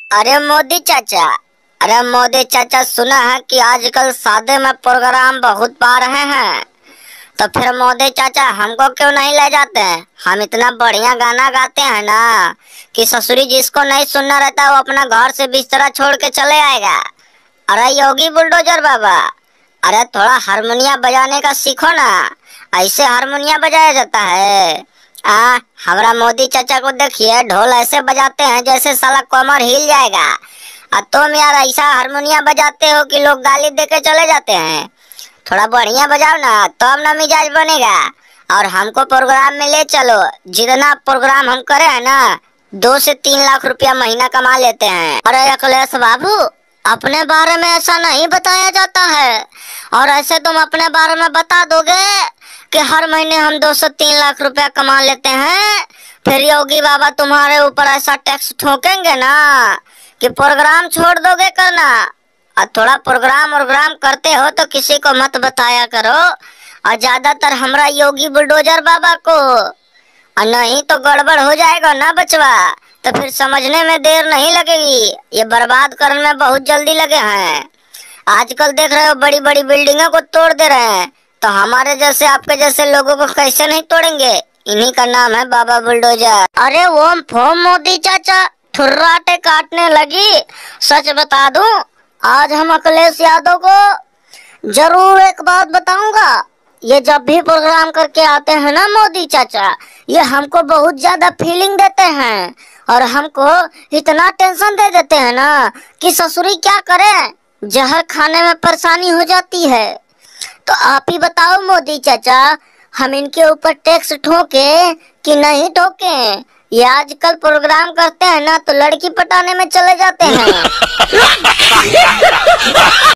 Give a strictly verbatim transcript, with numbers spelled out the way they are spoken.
अरे मोदी चाचा, अरे मोदी चाचा, सुना है कि आजकल शादी में प्रोग्राम बहुत पा रहे हैं। तो फिर मोदी चाचा हमको क्यों नहीं ले जाते? हम इतना बढ़िया गाना गाते हैं ना कि ससुरी जिसको नहीं सुनना रहता वो अपना घर से बिस्तरा छोड़ के चले आएगा। अरे योगी बुलडोजर बाबा, अरे थोड़ा हारमोनिया बजाने का सीखो ना। ऐसे हारमोनिया बजाया जाता है? आ हमारा मोदी चाचा को देखिए, ढोल ऐसे बजाते हैं जैसे साला कमर हिल जाएगा। और तुम यार ऐसा हारमोनिया बजाते हो कि लोग गाली दे के चले जाते हैं। थोड़ा बढ़िया बजाओ ना, तब तो ना मिजाज बनेगा। और हमको प्रोग्राम में ले चलो। जितना प्रोग्राम हम करे हैं ना, दो से तीन लाख रुपया महीना कमा लेते हैं। अरे अखिलेश बाबू, अपने बारे में ऐसा नहीं बताया जाता है। और ऐसे तुम अपने बारे में बता दोगे कि हर महीने हम दो से तीन लाख रुपया कमा लेते हैं, फिर योगी बाबा तुम्हारे ऊपर ऐसा टैक्स ठोकेंगे ना कि प्रोग्राम छोड़ दोगे करना। और थोड़ा प्रोग्राम प्रोग्राम करते हो तो किसी को मत बताया करो, और ज्यादातर हमरा योगी बुलडोजर बाबा को। और नहीं तो गड़बड़ हो जाएगा ना बचवा, तो फिर समझने में देर नहीं लगेगी। ये बर्बाद करने में बहुत जल्दी लगे हैं। आजकल देख रहे हो बड़ी बड़ी बिल्डिंगों को तोड़ दे रहे हैं, तो हमारे जैसे आपके जैसे लोगों को कैसे नहीं तोड़ेंगे? इन्हीं का नाम है बाबा बुलडोजर। अरे ओम फोम मोदी चाचा, ठुर्राटे काटने लगी। सच बता दूं, आज हम अखिलेश यादव को जरूर एक बात बताऊंगा। ये जब भी प्रोग्राम करके आते हैं ना मोदी चाचा, ये हमको बहुत ज्यादा फीलिंग देते हैं और हमको इतना टेंशन दे देते हैं ना कि ससुरी क्या करे, जहर खाने में परेशानी हो जाती है। तो आप ही बताओ मोदी चाचा, हम इनके ऊपर टैक्स ठोके कि नहीं ठोके? ये आजकल प्रोग्राम करते हैं ना तो लड़की पटाने में चले जाते हैं।